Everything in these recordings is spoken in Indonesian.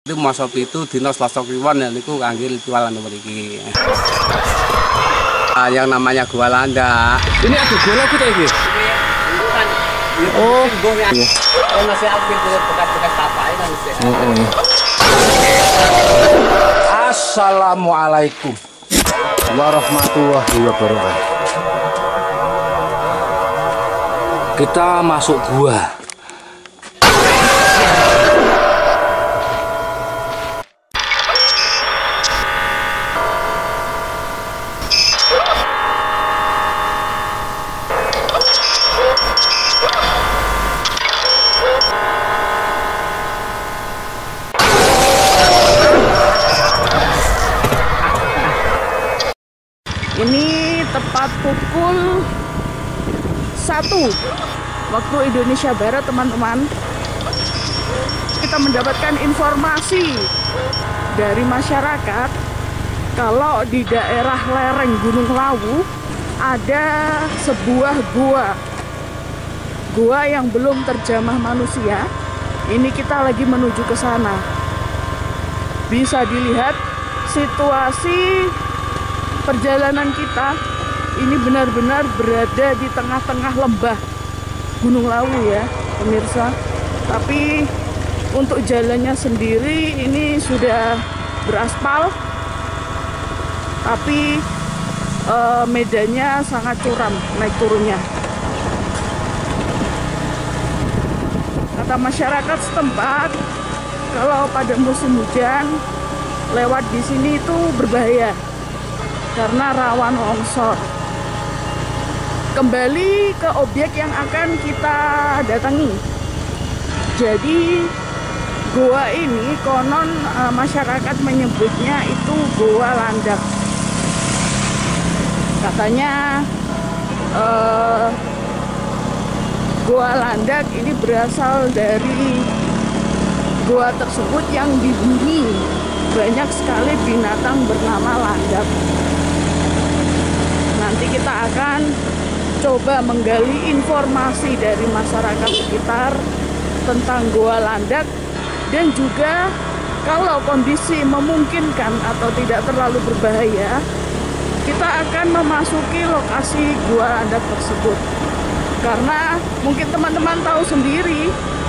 Itu masa itu dina Selasa Kliwon ya niku kangge ritual mriki. Yang namanya gua landak. Ini ada gua lagi ta iki? Oh, masih aktif bekas-bekas tapak kan sih. Assalamualaikum warahmatullahi wabarakatuh. Kita masuk gua. Ini tepat pukul 1 waktu Indonesia Barat, teman-teman. Kita mendapatkan informasi dari masyarakat kalau di daerah lereng Gunung Lawu ada sebuah gua yang belum terjamah manusia. Ini kita lagi menuju ke sana. Bisa dilihat situasi perjalanan kita ini benar-benar berada di tengah-tengah lembah Gunung Lawu ya pemirsa. Tapi untuk jalannya sendiri ini sudah beraspal, tapi medannya sangat curam naik turunnya. Kata masyarakat setempat kalau pada musim hujan lewat di sini itu berbahaya karena rawan longsor. Kembali ke objek yang akan kita datangi. Jadi goa ini konon masyarakat menyebutnya itu Goa Landak. Katanya Goa Landak ini berasal dari goa tersebut yang dihuni banyak sekali binatang bernama landak. Nanti kita akan coba menggali informasi dari masyarakat sekitar tentang Goa Landak, dan juga kalau kondisi memungkinkan atau tidak terlalu berbahaya, kita akan memasuki lokasi Goa Landak tersebut. Karena mungkin teman-teman tahu sendiri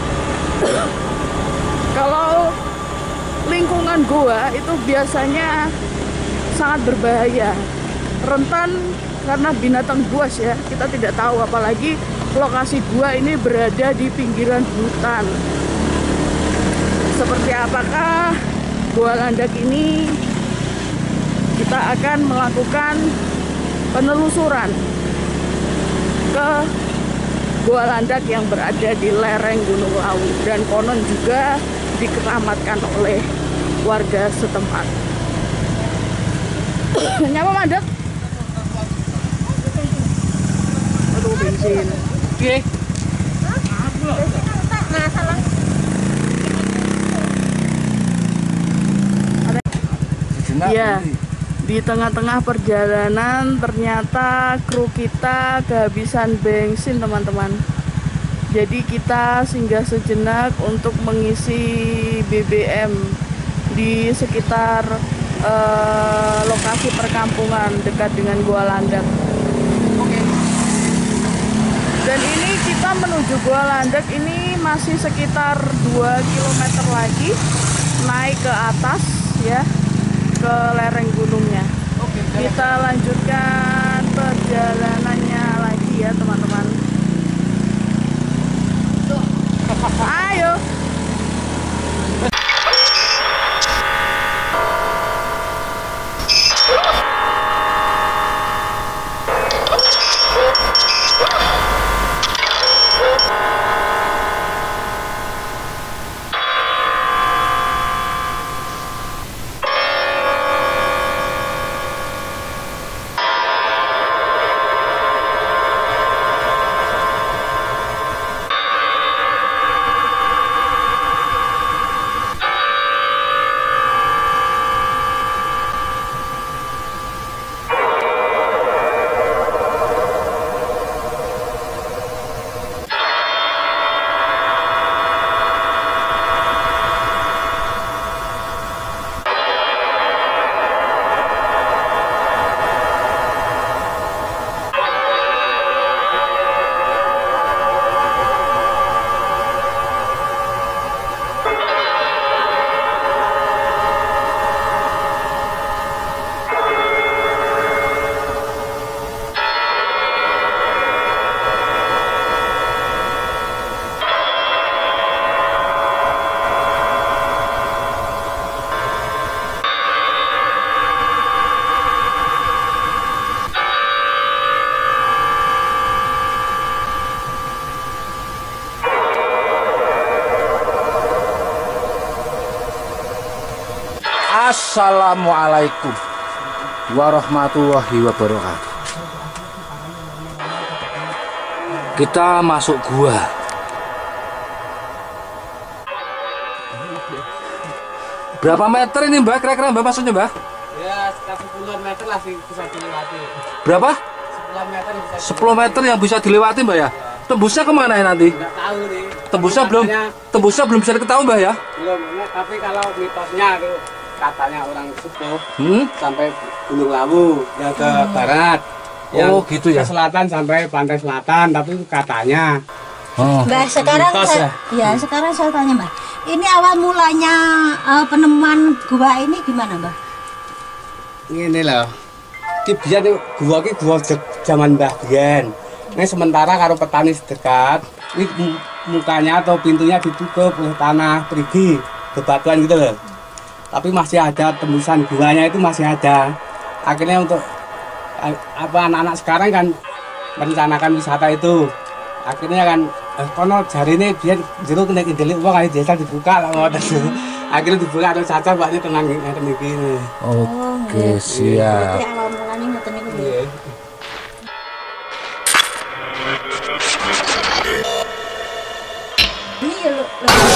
kalau lingkungan goa itu biasanya sangat berbahaya, rentan karena binatang buas ya. Kita tidak tahu, apalagi lokasi gua ini berada di pinggiran hutan. Seperti apakah Goa Landak ini? Kita akan melakukan penelusuran ke Goa Landak yang berada di lereng Gunung Lawu, dan konon juga dikeramatkan oleh warga setempat. Nyapa mandek? Aduh, bensin. Oke. Nah, salah. Iya. Di tengah-tengah perjalanan ternyata kru kita kehabisan bensin, teman-teman. Jadi kita singgah sejenak untuk mengisi BBM di sekitar lokasi perkampungan dekat dengan Goa Landak. Oke. Dan ini kita menuju Goa Landak ini masih sekitar 2 km lagi naik ke atas ya, ke lereng gunungnya. Oke, kita lanjutkan perjalanannya lagi ya teman-teman. Ayo. Assalamualaikum warahmatullahi wabarakatuh. Kita masuk gua. Berapa meter ini Mbak? Kira-kira Mbak maksudnya Mbak? Ya sekitar 10 meter lah sih bisa dilewati. Berapa? 10 meter bisa. 10 meter yang bisa dilewati Mbak ya? Tembusnya kemana ya nanti? Nggak tahu nih. Tembusnya belum bisa diketahui Mbak ya? Belum. Tapi kalau mitosnya itu katanya orang sepuh sampai Gunung Lawu yang ke barat. Oh gitu ya. Ke selatan sampai pantai selatan, tapi katanya. Mbak, sekarang sekarang saya tanya Mbak, ini awal mulanya penemuan gua ini gimana Mbak? Ini loh, biar gua ki gua zaman Mbah Biyen. Ini sementara karo petani sedekat, ini mukanya atau pintunya ditutup oleh tanah perigi, bebatuan gitu loh. Tapi masih ada tembusan guanya itu masih ada. Akhirnya untuk anak-anak sekarang kan merencanakan wisata itu. Akhirnya kan kono jarine biar jero kena ndelik wong ae desa dibuka lah ngoten. Akhirnya dibuka terus caca bakne tenang ngene iki. Oke, siap. Jadi awal mulanya ngoten niku nggih. Ini ya lho.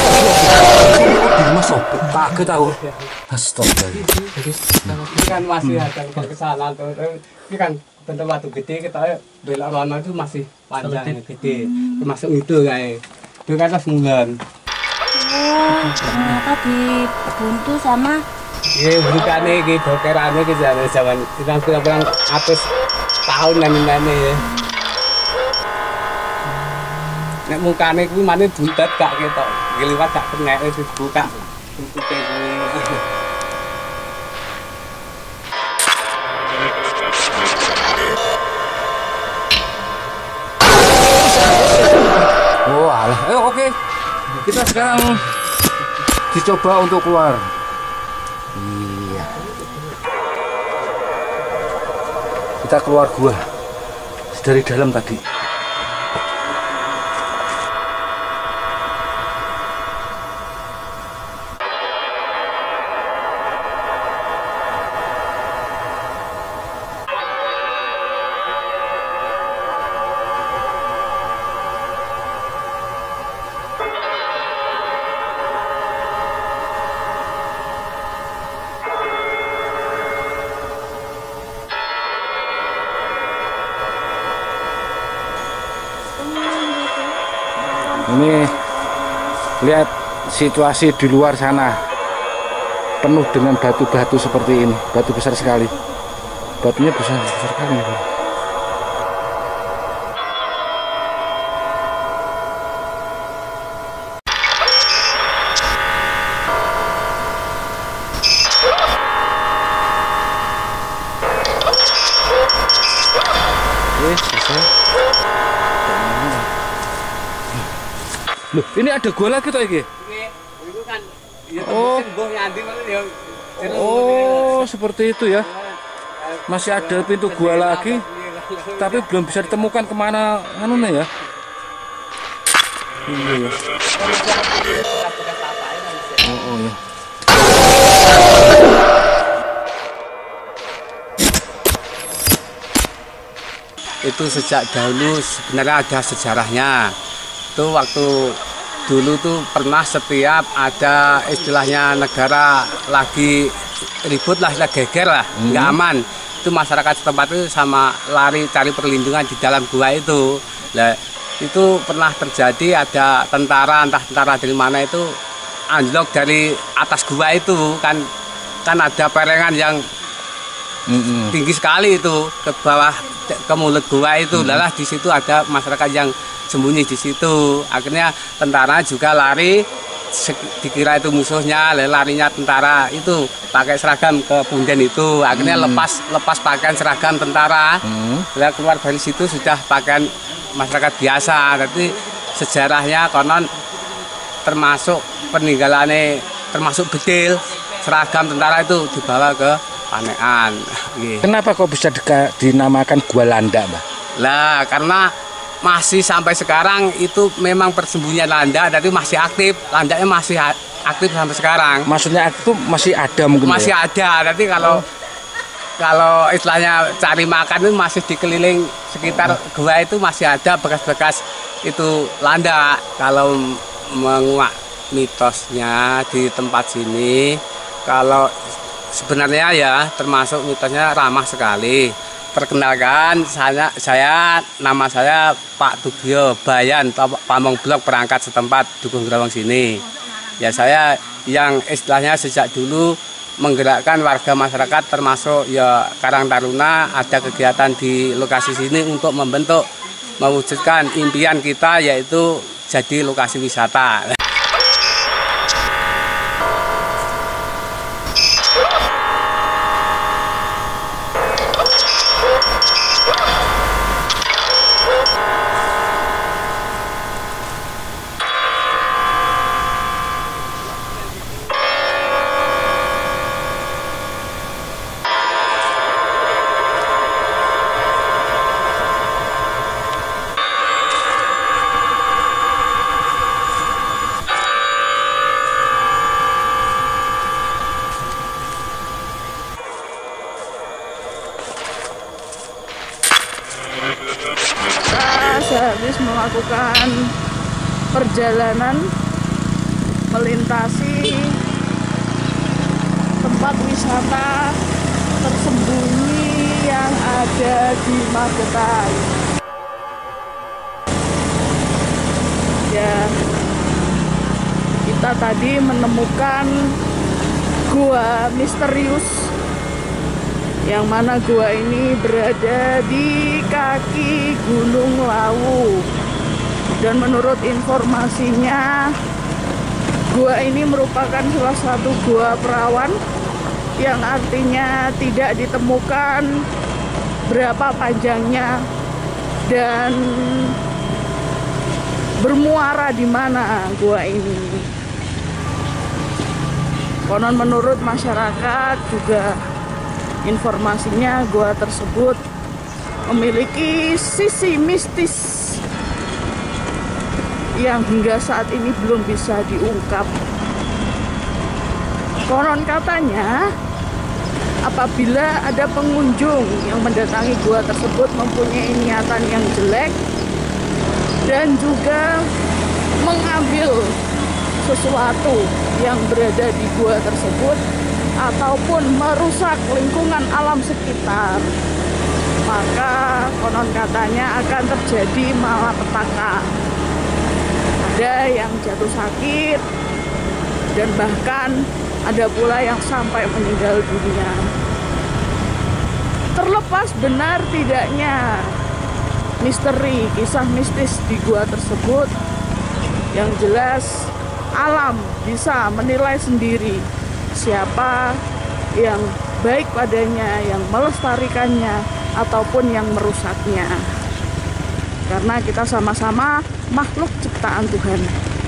Masuk kaget aku. Astaga. Ini kan masih ada kesalahan tuh. Ini kan bentuk batu gede kita belok rono itu masih panjang gede. Termasuk itu kayak. Itu kan sembulan. Oh, ternyata dibuntu sama Iya, bukannya gitu, dokerannya gitu zaman kita bilang atas tahun nani ya. Nek mukane kuwi mane buntet gak ketok. Giliwat gak kena wis dibuka. Tutupe kuwi. Oh, alah. Oke. Kita sekarang dicoba untuk keluar. Iya. Kita keluar gua. Dari dalam tadi. Ini lihat situasi di luar sana, penuh dengan batu-batu seperti ini, batu besar sekali, batunya besar sekali. Oke, selesai. Loh, ini ada gua lagi toh iki? Itu kan Oh. ya. Oh, seperti itu ya. Masih ada pintu gua lagi, tapi belum bisa ditemukan kemana anunya ya. Iya ya. Oh ya. Itu sejak dahulu sebenarnya ada sejarahnya. Itu waktu dulu tuh pernah setiap ada istilahnya negara lagi ribut lah, geger lah, nggak aman. Itu masyarakat setempat itu sama lari cari perlindungan di dalam gua itu. Nah, itu pernah terjadi ada tentara, entah tentara dari mana itu anjlok dari atas gua itu kan ada perengan yang tinggi sekali itu ke bawah ke mulut gua itu. Lalah di situ ada masyarakat yang sembunyi di situ. Akhirnya tentara juga lari, dikira itu musuhnya, larinya tentara itu pakai seragam ke punden itu. Akhirnya lepas pakaian seragam tentara. Lalu keluar dari situ sudah pakaian masyarakat biasa. Tapi sejarahnya konon termasuk peninggalannya, termasuk bedil seragam tentara itu dibawa ke Panekan. Kenapa kok bisa dinamakan Gua Landak, Mbak? Lah, karena masih sampai sekarang itu memang persembunyian landak, tapi masih aktif. Landaknya aktif sampai sekarang. Maksudnya itu masih ada mungkin? Masih ya? ada. Nanti kalau istilahnya cari makan itu masih dikeliling sekitar gua itu masih ada bekas-bekas itu landak. Kalau menguak mitosnya di tempat sini, kalau sebenarnya ya termasuk mitosnya ramah sekali. Perkenalkan, nama saya Pak Tugio Bayan, Pamong Blok perangkat setempat Dukuh Grawang sini. Ya saya yang istilahnya sejak dulu menggerakkan warga masyarakat termasuk ya Karang Taruna, ada kegiatan di lokasi sini untuk mewujudkan impian kita yaitu jadi lokasi wisata. Sehabis melakukan perjalanan melintasi tempat wisata tersembunyi yang ada di Magetan. Ya, kita tadi menemukan gua misterius yang mana gua ini berada di kaki Gunung Lawu, dan menurut informasinya gua ini merupakan salah satu gua perawan yang artinya tidak ditemukan berapa panjangnya dan bermuara di mana gua ini. Konon menurut masyarakat juga informasinya gua tersebut memiliki sisi mistis yang hingga saat ini belum bisa diungkap. Konon katanya apabila ada pengunjung yang mendatangi gua tersebut mempunyai niatan yang jelek dan juga mengambil sesuatu yang berada di gua tersebut ataupun merusak lingkungan alam sekitar, maka konon katanya akan terjadi malapetaka. Ada yang jatuh sakit dan bahkan ada pula yang sampai meninggal dunia. Terlepas benar tidaknya misteri kisah mistis di gua tersebut, yang jelas alam bisa menilai sendiri siapa yang baik padanya, yang melestarikannya ataupun yang merusaknya. Karena kita sama-sama makhluk ciptaan Tuhan.